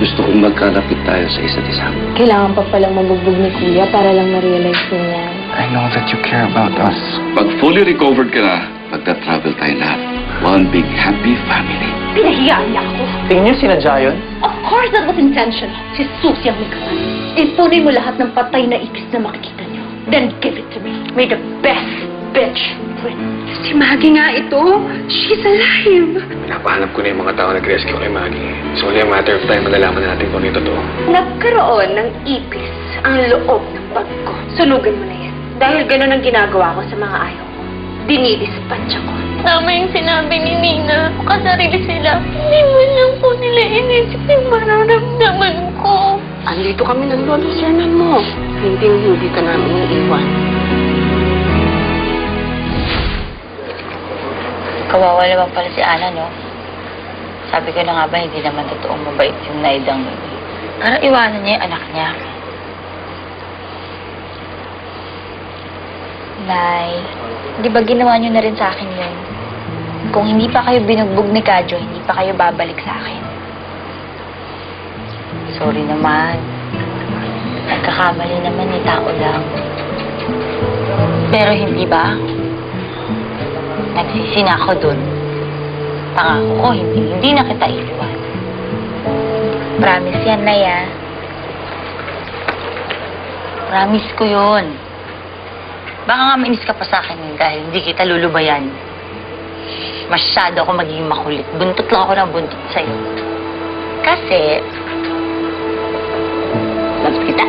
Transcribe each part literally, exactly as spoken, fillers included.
gusto kong magkalapit tayo sa isa't isa. Kailangan pa palang mabugbog ni Kuya para lang ma-realize niya yan. I know that you care about us. Pag fully recovered ka na, magta-travel tayo lahat. One big happy family. Pinahiyaan niya ako. Tingin niyo sinadya yun? Of course that was intentional. Si Susie ang may gawan. Ipunin mo lahat ng patay na ipis na makikita niyo. Then give it to me. May the best bitch win. Si Maggie nga ito. She's alive. Pinapahanap ko na yung mga tao nag-rescue kay Maggie. It's only a matter of time malalaman natin kung ano ito totoo. Nagkaroon ng ipis ang loob ng bag ko. Sunugan mo na yan. Dahil ganun ang ginagawa ko sa mga ayaw ko. Dinidispatch ako. Tama yung sinabi ni Nina. Kasarili sila. Hindi mo lang po nila inisip yung mararamdaman ko. Andito kami ng lolo sermon mo. Hindi hindi ka namin iiwan. Kawawa naman pala si Ana, no? Sabi ko na nga ba, hindi naman totoong mabait yung naidang yun. Parang iwanan niya yung anak niya. Nay, di ba ginawa niyo na rin sa akin yun? Kung hindi pa kayo binugbog ni Kadyo, hindi pa kayo babalik sa akin. Sorry naman. Nagkakamali naman ni tao lang. Pero hindi ba? Nagsisi na ako dun. Pangako ko, hindi, hindi na kita iiwan. Promise yan, Naya. Promise ko yun. Baka nga mainis ka pa sa akin dahil hindi kita lulubayan. Masyado ako magiging makulit. Buntot lang ako ng buntot sa'yo. Kasi, loves kita.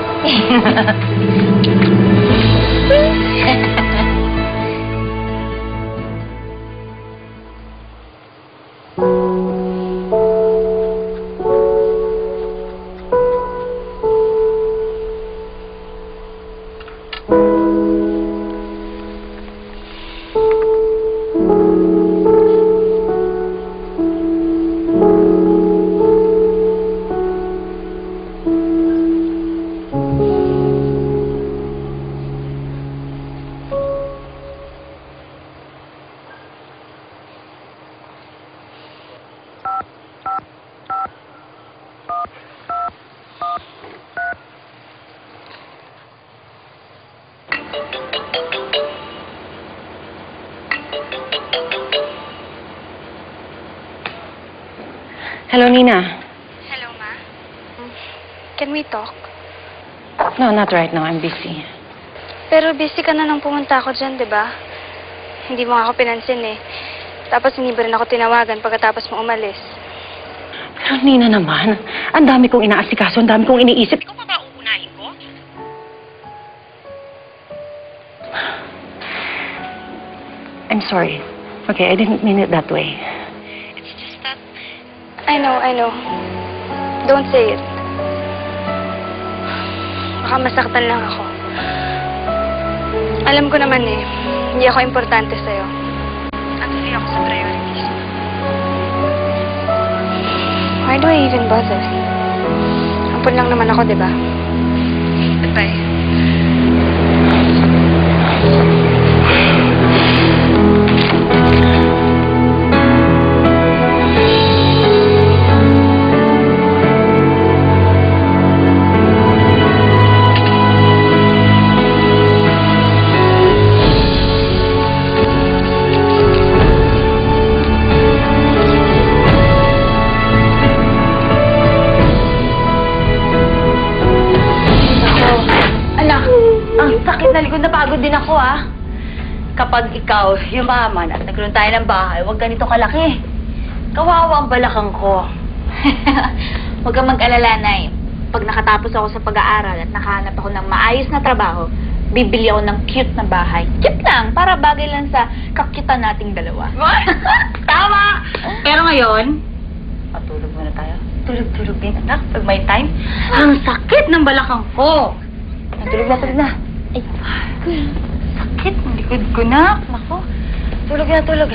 Hello, Nina. Hello, Ma. Can we talk? No, not right now. I'm busy. Pero busy ka na nang pumunta ako dyan, di ba? Hindi mo nga ako pinansin eh. Tapos hindi ba rin ako tinawagan pagkatapos mo umalis? Pero Nina naman, ang dami kong inaasikaso, ang dami kong iniisip. Ikaw pa ba uunahin ko? I'm sorry. Okay, I didn't mean it that way. I know, I know. Don't say it. Baka masaktan lang ako. Alam ko naman eh, hindi ako importante sa'yo. At hindi ako sa priorities mo. Why do I even bother? Ampun lang naman ako, di ba? Goodbye. Napagod din ako, ah. Kapag ikaw yumaman at nagkaroon tayo ng bahay, huwag ganito kalaki. Kawawa ang balakang ko. Huwag kang mag-alala, Nay. Pag nakatapos ako sa pag-aaral at nakahanap ako ng maayos na trabaho, bibili ako ng cute na bahay. Cute lang, para bagay lang sa kakyutan nating dalawa. Tama! Pero ngayon, patulog muna tayo. Tulog-tulog din, anak, pag may time. Ang sakit ng balakang ko. Tulog na, tulog na. Ay, sakit ng likod ko na. Nako, tulog na, tulog.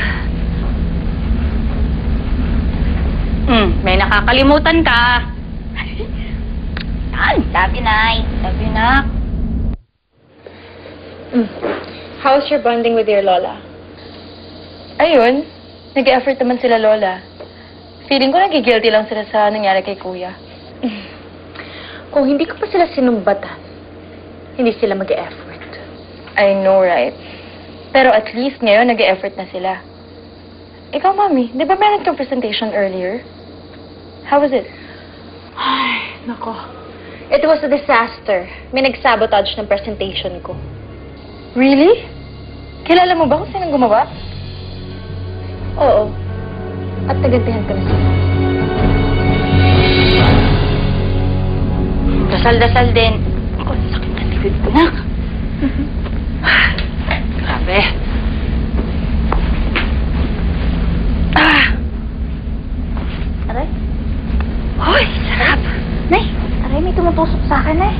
Hmm, may nakakalimutan ka. Yan, love you, Nay. Love you, Nak. Mm. How's your bonding with your Lola? Ayun, nag-effort naman sila Lola. Feeling ko nagigilty lang sila sa nangyari kay Kuya. Kung hindi ko pa sila sinumbatan, hindi sila mag-e-effort. I know, right? Pero at least ngayon, nag-e-effort na sila. Ikaw, Mami, di ba meron kang presentation earlier? How was it? Ay, nako. It was a disaster. May nag-sabotage ng presentation ko. Really? Kilala mo ba kung sinong gumawa? Oo. At nagantihan ko na sila. Dasal-dasal din. Ako, sakit na likod ko, nak. Grabe. Ah! Aray? Hoy, sarap. Nay, aray, may tumutusok sa akin, eh.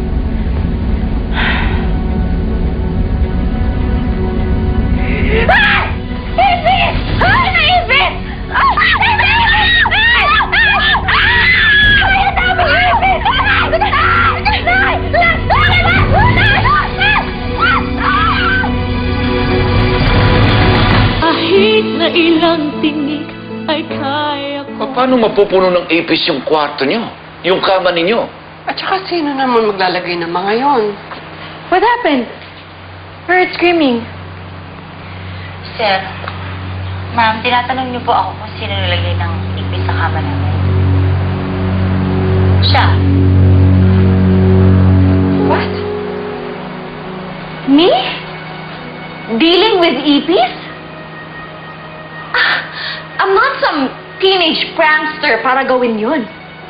Ah! Ipit! Ay, naipit! Ah! Ipit! Kahit na ilang tinik ay kaya ko. Paano mapupuno ng ipis yung kwarto nyo? Yung kama ninyo? At saka sino naman maglalagay ng mga yon? What happened? Heard screaming. Sir, ma'am, tinatanong niyo po ako kung sino nilagay ng ipis sa kama namin. Siya. What? Me? Dealing with ipis? Ah, I'm not some teenage prankster para gawin yun.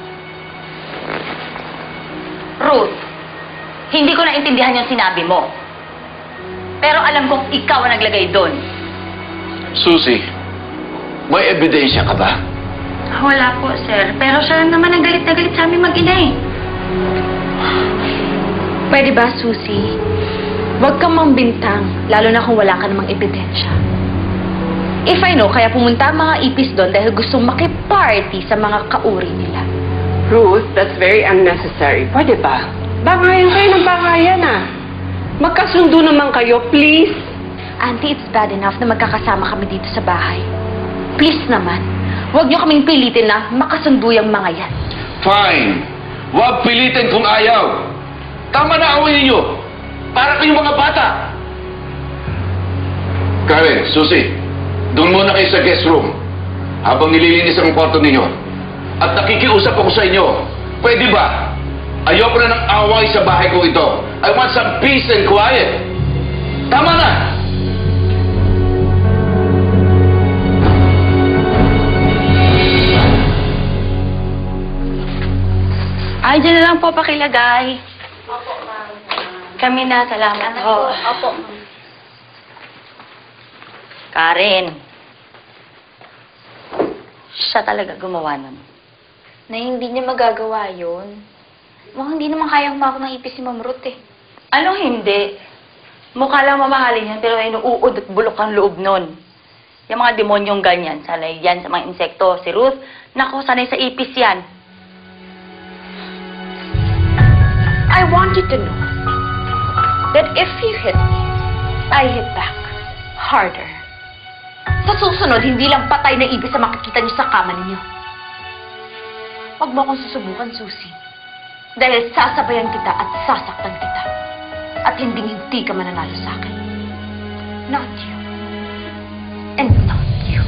Ruth, hindi ko naintindihan yung sinabi mo. Pero alam kong ikaw ang naglagay doon. Susie, may ebidensya ka ba? Wala po, sir. Pero siya lang naman ang galit na galit sa amin mag-ina eh. Pwede ba, Susie? Huwag kang mambintang, lalo na kung wala ka namang ebidensya. If I know, kaya pumunta ang mga ipis doon dahil gustong makiparty sa mga kauri nila. Ruth, that's very unnecessary. Pwede ba? Bangayan kayo ng bangayan ah. Magkasundo naman kayo, please. Auntie, it's bad enough na magkakasama kami dito sa bahay. Please naman, huwag niyo kaming pilitin na makasundo yung mga yan. Fine. Huwag pilitin kung ayaw. Tama na away ninyo. Para kayong mga bata. Karen, Susie, doon muna kayo sa guest room habang nililinis ang kwarto ninyo. At nakikiusap ako sa inyo. Pwede ba? Ayoko na ng away sa bahay ko ito. I want some peace and quiet. Tama na! Ay, dyan na lang po pakilagay. Opo, ma'am. Kami na, salamat ho. Opo. Karen. Siya talaga gumawa nun. Na hindi niya magagawa yun. Mukhang hindi naman kaya humawak ng ipis si Ma'am Ruth eh. Anong hindi? Mukha lang mamahalin yan, pero inuud at bulok ang loob nun. Yung mga demonyong ganyan, sanay yan sa mga insekto. Si Ruth, naku, sanay sa ipis yan. I want you to know that if you hit me, I hit back harder. Sa susunod, hindi lang patay na ibig sa makikita niyo sa kama ninyo. Huwag mo akong susubukan, Susie. Dahil sasabayan kita at sasaktan kita. At hindi-hindi ka mananalo sa akin. Not you. And not you.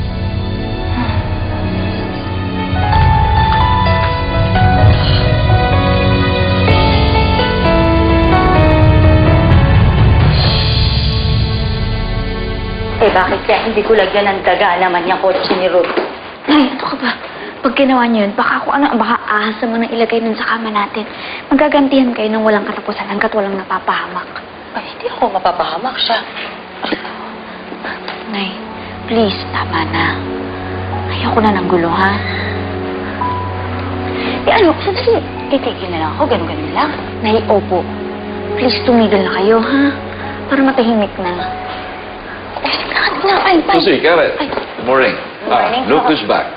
Eh, bakit kaya hindi ko lagyan ng daga naman yung kotse ni Ruth? Nay, ano ka ba? Pag ginawa niyo yun, baka ako ano, baka ahas mo nang ilagay nun sa kama natin. Magagantihan kayo ng walang katapusan hanggat walang napapahamak. Ay, hindi ako mapapahamak siya. Nay, please, tama na. Ayoko na ng gulo, ha? Eh, ano? Sandali. Titigil na lang ako. Ganun-ganun lang. Nay, opo. Please, tumigil na kayo, ha? Para matahimik na. Ay, lakad na. Ay, bye. Susie, Karen. Ay. Good morning. morning. Ah, look who's back.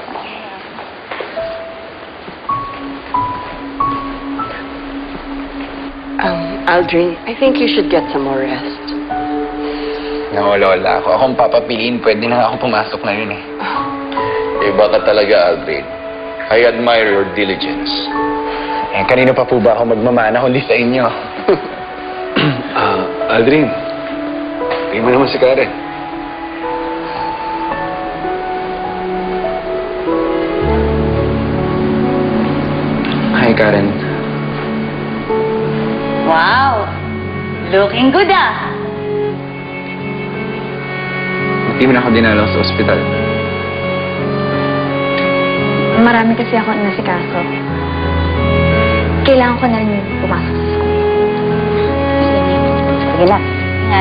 Um, Aldrin, I think you should get some more rest. No, Lola. Ako akong papapiliin. Pwede na ako pumasok na yun eh. Iba ka talaga, Aldrin. I admire your diligence. Eh, kanino pa po ba ako magmamana kundi sa inyo? Ah, Aldrin. Tingin mo naman si Karen. Hi, Karen. Wow! Looking good ah! Hindi mo na ako dinalaw sa ospital. Marami kasi ako inasikaso. Kailangan ko na rin pumasok sa school. Sige na. Ingat.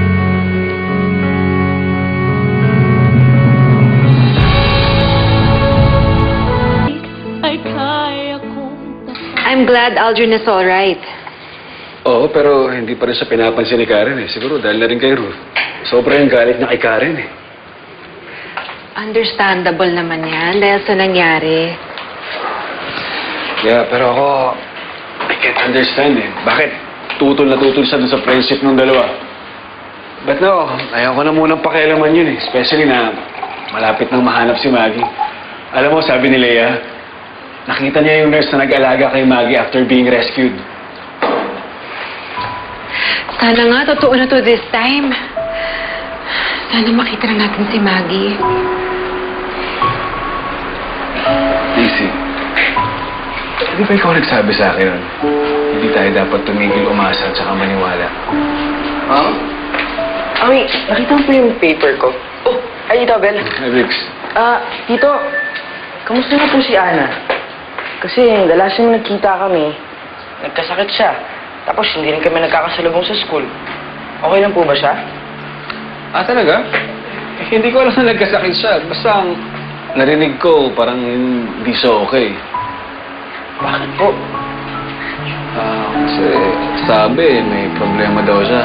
I'm glad Aldrin is all right. Oo, pero hindi pa rin siya pinapansin ni Karen eh. Siguro dahil na rin kay Ruth. Sobra yung galit niya kay Karen eh. Understandable naman yan dahil sa nangyari. Yeah, pero ako, I can't understand eh. Bakit tutol na tutol siya dun sa friendship ng dalawa? But no, ayaw ko na munang pakialaman yun eh. Especially na malapit nang mahanap si Maggie. Alam mo, sabi ni Leia, nakita niya yung nurse na nag-alaga kay Maggie after being rescued. Sana nga, totoo na to this time. Sana makita na natin si Maggie. Daisy, hindi ba ikaw nagsabi sa akin nun? Hindi tayo dapat tumigil umasa at saka maniwala. Huh? Ami, nakita mo po yung paper ko. Oh, ay, Tito Abel. Hey, Vix. Ah, Tito, kamusta na po si Ana? Kasi the last time nagkita kami, nagkasakit siya. Tapos hindi rin kami nagkakasalubong sa school. Okay lang po ba siya? Ah, talaga? Eh, hindi ko alam na nagkasakit siya. Basta ang narinig ko, parang hindi siya okay. Bakit po? Ah, kasi sabi, may problema daw siya.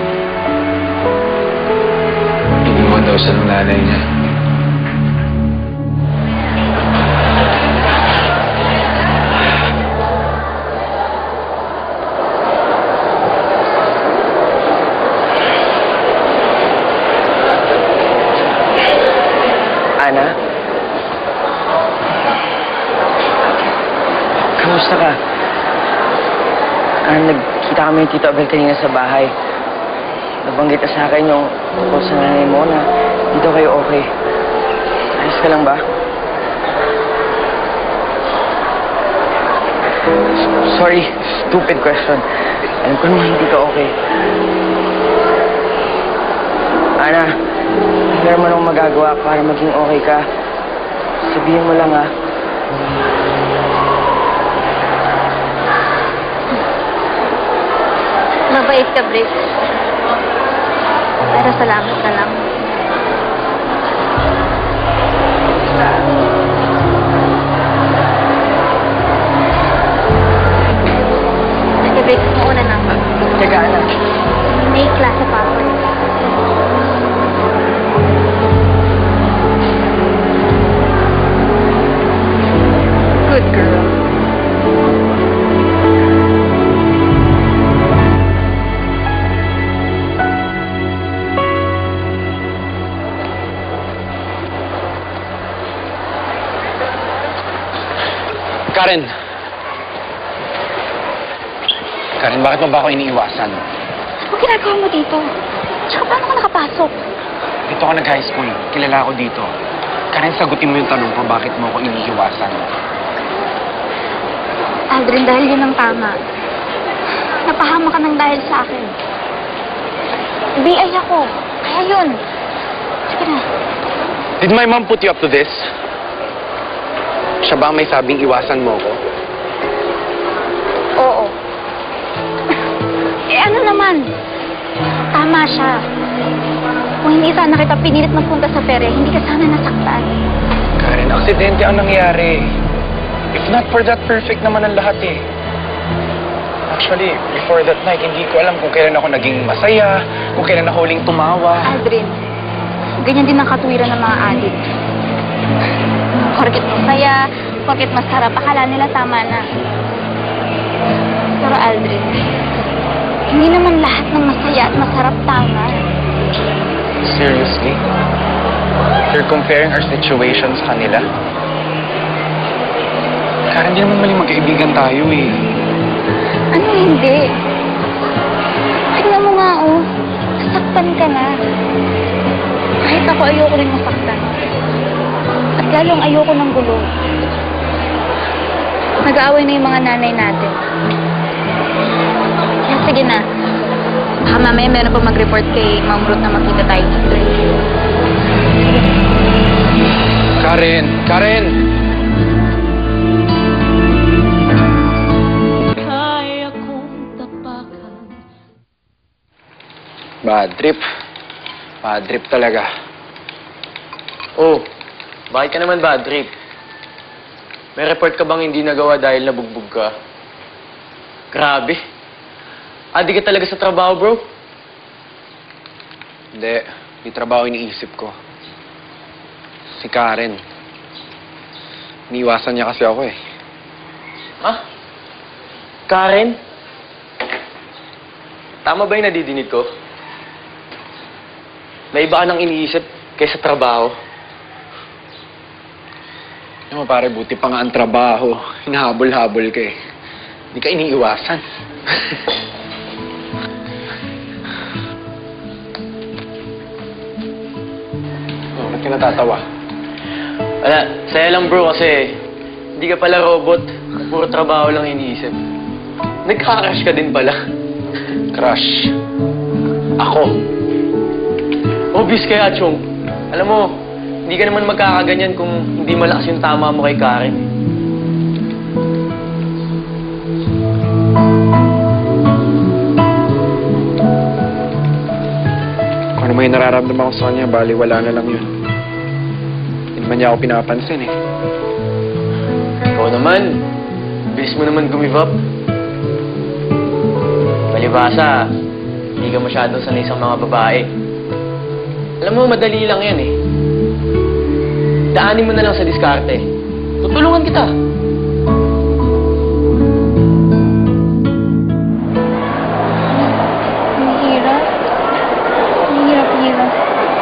Iniwan daw siya ng nanay niya. Ana? Kamusta ka? Ah, nagkita kami ni Tito Abel kanina sa bahay. Nabanggit na sa akin yung tungkol sa nanay mo na dito kayo okay. Ayos ka lang ba? Sorry, stupid question. Alam ko naman hindi ka okay. Ana, meron mo nang magagawa para maging okay ka. Sabihin mo lang, ha? Mabait ka, Brick. Pero salamat na lang. Sige, Brick. Mauna na. Teka, Ana. May klase pa ako. Good girl. Karen! Karen, bakit mo ba ako iniiwasan? Ano ginagawa mo dito? Tsaka paano ka nakapasok? Dito ako nag-high school. Kilala ako dito. Karen, sagutin mo yung tanong ko, bakit mo ako iniiwasan? Aldrin, dahil yun ang tama. Napahama ka ng dahil sa akin. B I ako. Kaya yun. Sige na. Did my mom put you up to this? Siya ba ang may sabing iwasan mo ko? Oo. Eh ano naman? Tama siya. Kung hindi sana kita pinilit magpunta sa fere, hindi ka sana nasaktan. Karen, aksidente ang nangyari. If not for that, perfect naman ang lahat eh. Actually, before that night, hindi ko alam kung kailan ako naging masaya, kung kailan ako huling tumawa. Aldrin, ganyan din ang katuwiran ng mga adik. Porket masaya, porket masarap, akala nila tama na. Pero Aldrin, hindi naman lahat ng masaya at masarap tama. Seriously? You're comparing our situation sa kanila. Karen, hindi naman maling magkaibigan tayo eh. Ano hindi? Tingnan mo nga, oh. Nasaktan ka na. Kahit ako ayoko rin masaktan. At lalong ayoko ng gulo. Nag-aaway na yung mga nanay natin. Kaya sige na. Baka mamaya meron pa mag-report kay Ma'am Ruth na makita tayo dito. Karen! Karen! Bad trip. Bad trip talaga. Oh, bakit ka naman bad trip? May report ka bang hindi nagawa dahil nabugbog ka? Grabe. Adi ka talaga sa trabaho, bro? Hindi. Di trabaho iniisip ko. Si Karen. Iniiwasan niya kasi ako eh. Ha? Karen? Tama ba yung nadidinig ko? May iba ka nang iniisip kaysa trabaho. Ano mo pare, buti pa nga ang trabaho. Hinahabol-habol ka eh. Hindi ka iniiwasan. Oh, ba't ka natatawa? Wala, saya lang bro kasi hindi ka pala robot. Puro trabaho lang iniisip. Nagka-crush ka din pala. Crush. Ako. Obvious kaya, Chong. Alam mo, hindi ka naman magkakaganyan kung hindi malakas yung tama mo kay Karen. Kung ano may nararamdaman ko sa kanya, bali wala na lang yun. Hindi naman niya ako pinapansin eh. Ikaw naman, bilis mo naman gumive up. Palibasa, hindi ka masyadong sanay sa mga babae. Alam mo, madali lang yan eh. Daanin mo na lang sa diskarte. Tutulungan kita. Mahirap. Mahirap-hirap.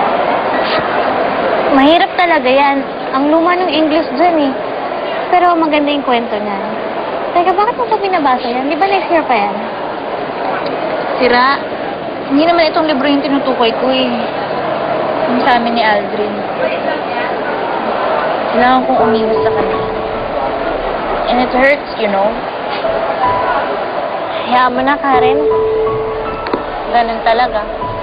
Mahirap talaga yan. Ang luma ng English dyan eh. Pero maganda yung kwento niyan. Teka, bakit mo pa binabasa yan? Di ba next year pa yan? Sira. Hindi naman itong libro yung tinutukoy ko eh. Yung sa amin ni Aldrin. Kailangan kong umiwas sa kanya. And it hurts, you know. Hayaan mo na, Karen. Ganun talaga.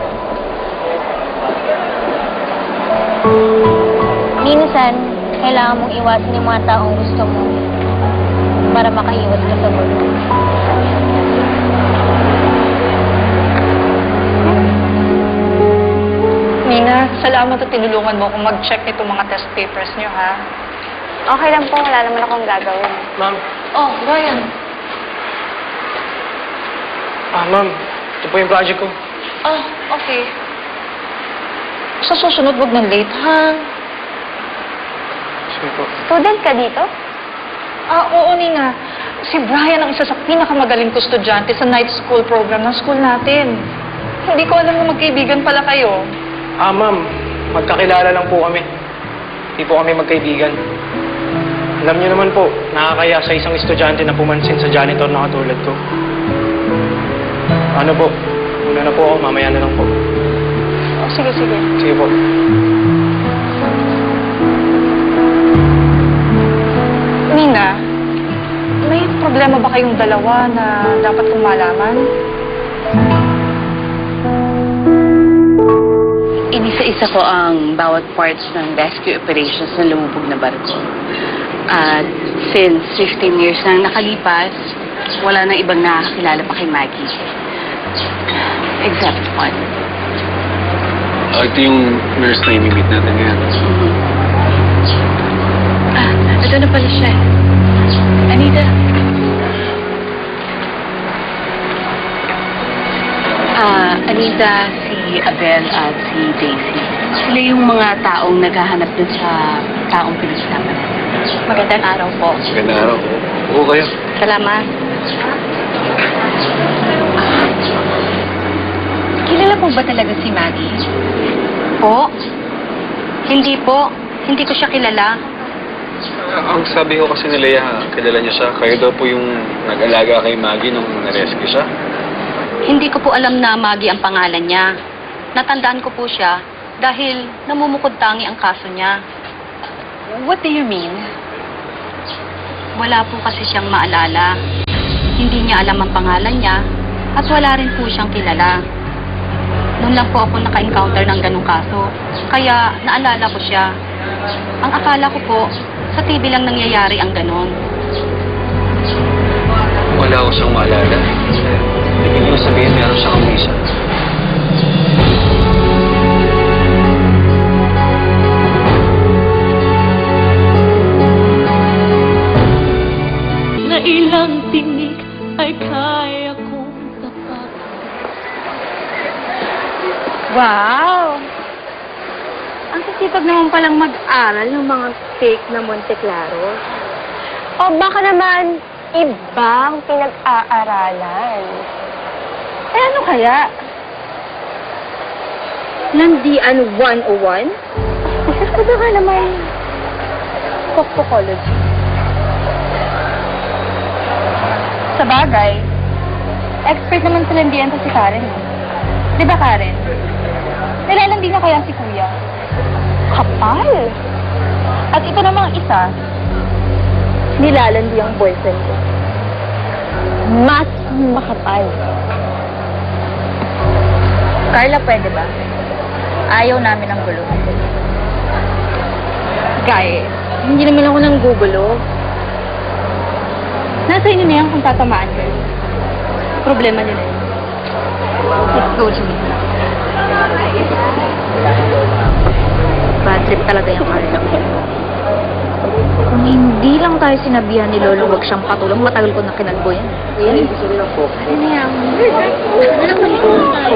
Minsan, kailangan mong iwasan yung mga taong gusto mo para makaiwas ka sa gulo. Nina, salamat at tinulungan mo kung mag-check itong mga test papers niyo, ha? Okay lang po, wala naman akong gagawin. Ma'am. Oh, Brian. Ah, ma'am. Ito po yung project ko. Oh, okay. Sa susunod, wag na late, ha? Sige po. Student ka dito? Ah, oo, Nina. Si Brian ang isa sa pinakamagaling ko estudyante sa night school program ng school natin. Hindi ko alam na magkaibigan pala kayo. Ah, ma'am. Magkakilala lang po kami. Hindi po kami magkaibigan. Alam niyo naman po, nakakaya sa isang estudyante na pumansin sa janitor na katulad ko. Ano po? Una na po ako, mamaya na lang po. Oh, sige, sige. Sige po. Nina, may problema ba kayong dalawa na dapat kong malaman? Inisa-isa ko ang bawat parts ng rescue operations ng lumubog na barko. At since fifteen years na nakalipas, wala nang ibang nakakakilala pa kay Maggie. Except one. Oh, ito yung nurse na imimit natin ngayon. Mm-hmm. Ah, ito na pala siya. Anita. Ah, Anita, si Abel at si Daisy. Sila yung mga taong naghahanap dun sa taong pinagsasapan natin. Magandang araw po. Magandang araw. Oo kayo. Salamat. Kilala po ba talaga si Maggie? Po? Hindi po. Hindi ko siya kilala. Ah, ang sabi ko kasi ni Leia, kilala niya siya. Kayo daw po yung nag-alaga kay Maggie nung na-rescue siya. Hindi ko po alam na Maggie ang pangalan niya. Natandaan ko po siya dahil namumukod tangi ang kaso niya. What do you mean? Wala po kasi siyang maalala. Hindi niya alam ang pangalan niya at wala rin po siyang kilala. Noon lang po ako naka-encounter ng ganong kaso. Kaya naalala ko siya. Ang akala ko po, sa T V lang nangyayari ang ganon. Wala ko siyang maalala. Ibig niyo sabihin meron siyang amnesia. Na ilang tinig ay kaya kong tapat. Wow! Ang sisipag naman palang mag-aral ng mga fake na Monte Claro. O baka naman, ibang pinag-aaralan. Eh ano kaya? Landian one oh one? O baka naman, coctocology. Sa bagay, expert naman sa landian to si Karen. Di ba, Karen? Nilalandi na kaya si Kuya? Kapal! At ito namang isa, nilalandi ang boyfriend ko. Mas makapal. Carla, pwede ba? Ayaw namin ng gulo. Guy, hindi naman ako ng gugulo. Nasa inyo na yan kung tatamaan kayo. Problema nila yun. Let's go, Jimmy. Bad trip talaga yung Carla. Kung hindi lang tayo sinabihan ni Lolo, huwag siyang patulong, matagal ko na kinagbo yan. Ano yan? Ano naman po?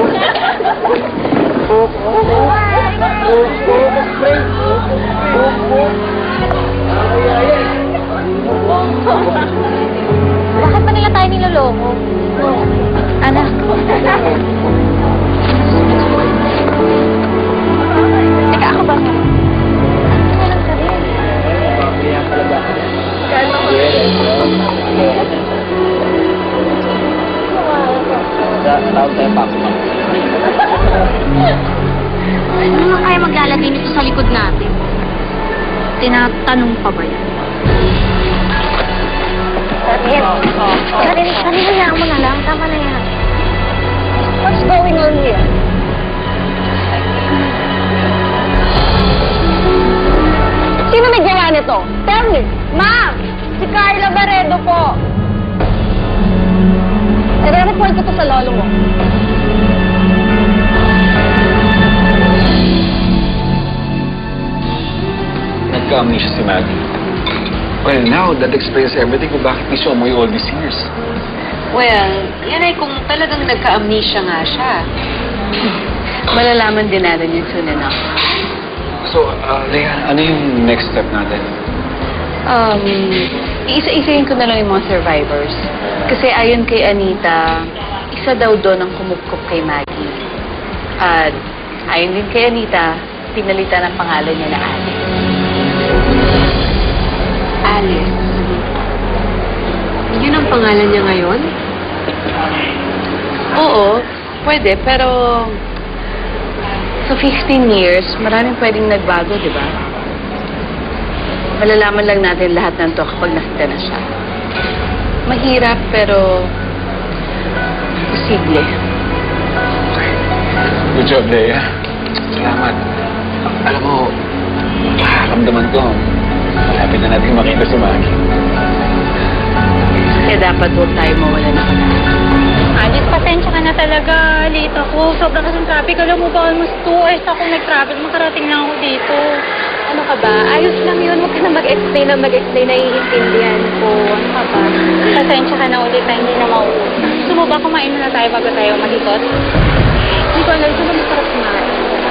Bakit pa nila tayo niloloko? Anak. Teka, ako ba? Ano naman kaya maglalagay nito sa likod natin? Tinatanong pa ba yan? Karin, Karin, Karin, hayaan mo na lang. Tama na yan. What's going on here? Sino may gawa nito? Tell me. Ma'am! Si Carla Barredo po. Nare-report ko to sa lolo mo. Nagka-amnesia si Maggie. Well, now, that explains everything kung bakit di siya umuwi all these years. Well, yan ay kung talagang nagka-amnesia nga siya. Malalaman din natin yun soon enough. So, uh, Leia, ano yung next step natin? Um, isa-isayin ko na lang yung mga survivors. Kasi ayon kay Anita, isa daw doon ang kumupkup kay Maggie. At ayon din kay Anita, pinalitan ang pangalan niya na Alice. Alice? Yun ang pangalan niya ngayon? Oo, pwede, pero sa fifteen years, maraming pwedeng nagbago, di ba? Malalaman lang natin lahat ng to kapag nakita na siya. Mahirap, pero posible. Good job, Leia. Salamat. Alam mo, nakaramdaman ko, malapit na natin makita si Maggie. Kaya dapat huwag tayo mawala na kami. Alice, pasensya ka na talaga. Late ako. Sobrang kasing traffic. Alam mo ba, almost two hours ako nag-travel. Makarating lang ako dito. Ano ka ba? Ayos lang yun. Huwag ka na mag-explain na mag-explain. Naiintindihan ko. Ano ka ba? Pasensya ka na ulit na hindi na mauwi. Gusto mo ba kumain na tayo bago tayo malikot? Hindi ko alam. Ito na masarap kumain.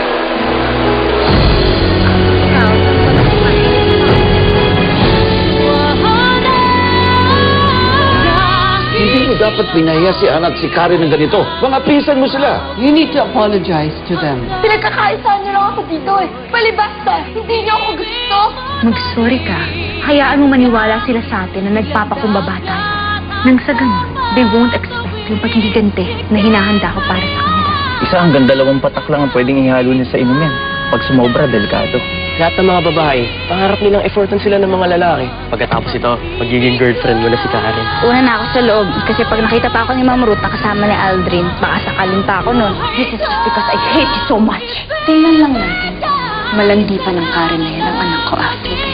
Ikaw, masarap kumain. Hindi mo dapat pinahiya si Ana at si Karen ng ganito. Mga pinsan mo sila. You need to apologize to them. Pinagkakaisa niyo lang ako dito eh. Palibasta, hindi niyo ako gusto. Mag-sorry ka. Hayaan mo maniwala sila sa atin na nagpapakumbaba tayo. Nang sa ganun, they won't expect yung paghihiganti na hinahanda ko para sa kanila. Isa hanggang dalawang patak lang ang pwedeng ihalo niya sa inumin. Pag sumobra, delikado. Lahat ng mga babae, pangarap nilang effortan sila ng mga lalaki. Pagkatapos ito, magiging girlfriend mo na si Karen. Una na ako sa loob kasi pag nakita pa ako ni Ma'am Ruth na kasama ni Aldrin, baka sakalin pa ako nun. This is just because I hate you so much. Tingnan lang natin. Malandi pa ng Karen na yan ang anak ko after this.